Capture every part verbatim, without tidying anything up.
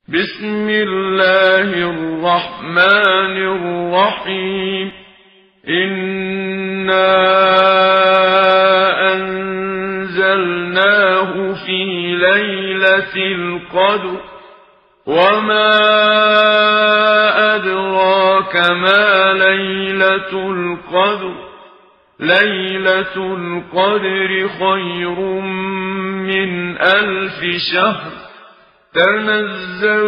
بسم الله الرحمن الرحيم. إنا أنزلناه في ليلة القدر وما أدراك ما ليلة القدر ليلة القدر خير من ألف شهر تنزل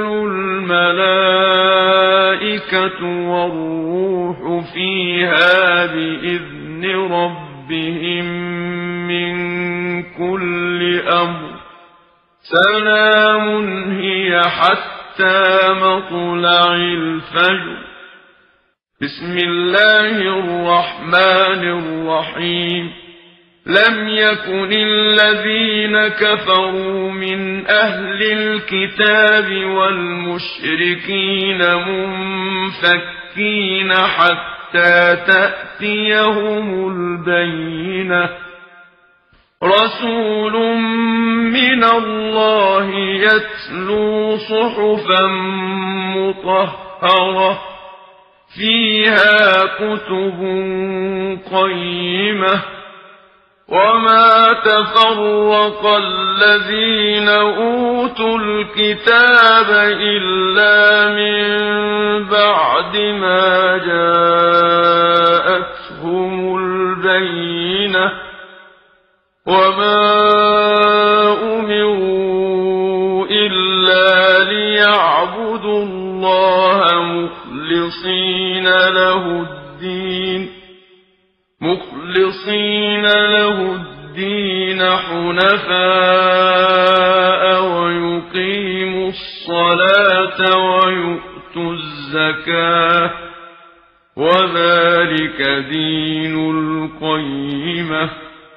الملائكة والروح فيها بإذن ربهم من كل أمر سلام هي حتى مطلع الفجر. بسم الله الرحمن الرحيم. لم يكن الذين كفروا من أهل الكتاب والمشركين منفكين حتى تأتيهم البينة. رسول من الله يتلو صحفا مطهرة فيها كتب قيمة وما تفرق الذين أوتوا الكتاب إلا من بعد ما جاءتهم البينة وما أمروا إلا ليعبدوا الله مخلصين له الدين مخلصين له الدين حنفاء ويقيموا الصلاة ويؤتوا الزكاة وذلك دين القيمة.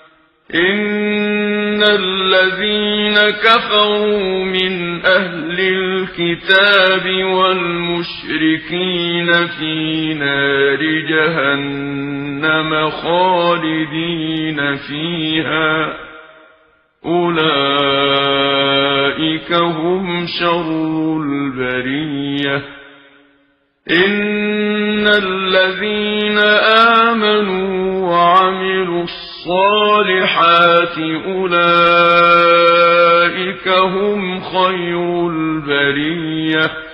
إن الذين كفروا من أهل الكتاب والمشركين في نار جهنم خالدين فيها أولئك هم شر البرية. إن الذين آمنوا وعملوا الصالحات أولئك هم خير البرية.